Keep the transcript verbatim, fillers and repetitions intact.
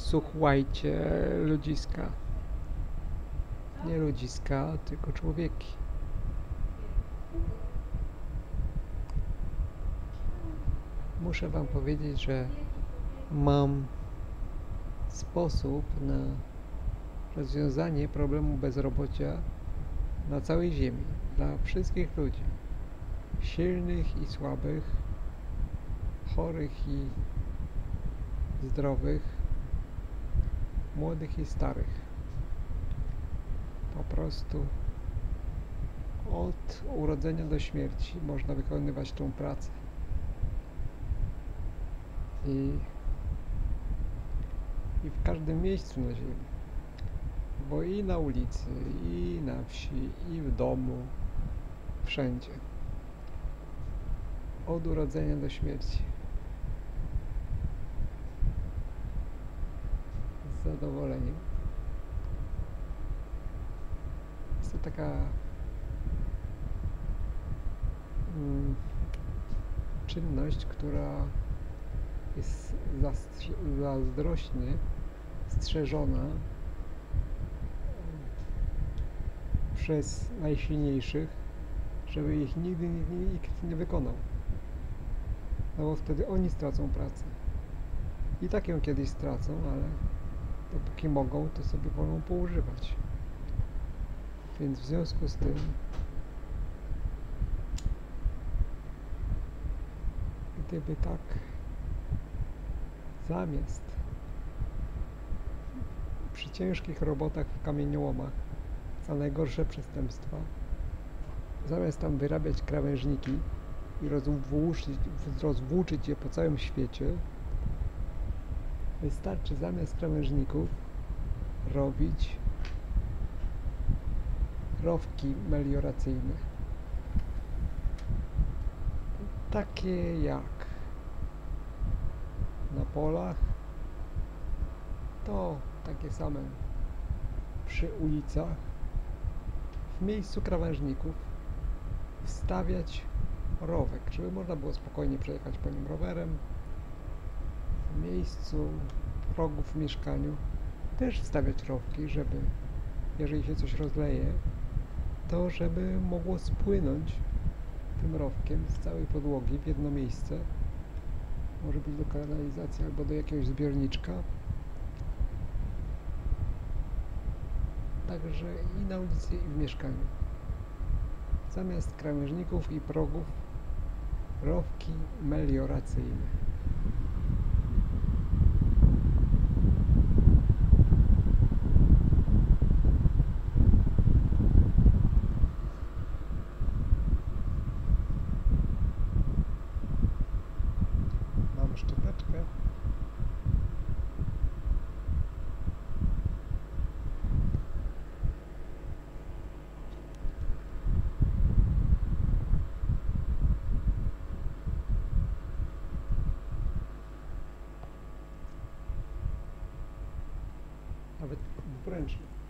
Słuchajcie, ludziska. Nie ludziska, tylko człowieki. Muszę wam powiedzieć, że mam sposób na rozwiązanie problemu bezrobocia na całej ziemi. Dla wszystkich ludzi. Silnych i słabych, chorych i zdrowych, młodych i starych. Po prostu od urodzenia do śmierci można wykonywać tą pracę. I, i w każdym miejscu na ziemi. Bo i na ulicy, i na wsi, i w domu, wszędzie. Od urodzenia do śmierci. Z zadowoleniem. Jest to taka mm, czynność, która jest zazdrośnie strzeżona przez najsilniejszych, żeby ich nigdy nikt nie wykonał. No bo wtedy oni stracą pracę. I tak ją kiedyś stracą, ale dopóki mogą, to sobie wolą poużywać. Więc w związku z tym gdyby tak zamiast przy ciężkich robotach w kamieniołomach za najgorsze przestępstwa zamiast tam wyrabiać krawężniki i rozwłóczyć, rozwłóczyć je po całym świecie, wystarczy zamiast krawężników robić rowki melioracyjne. Takie jak na polach, to takie same przy ulicach, w miejscu krawężników wstawiać rowek, żeby można było spokojnie przejechać po nim rowerem. W miejscu progów w mieszkaniu też wstawiać rowki, żeby jeżeli się coś rozleje, to żeby mogło spłynąć tym rowkiem z całej podłogi w jedno miejsce. Może być do kanalizacji albo do jakiegoś zbiorniczka. Także i na ulicy, i w mieszkaniu. Zamiast krawężników i progów rowki melioracyjne. Mam szczoteczkę. Nawet dwuręczny.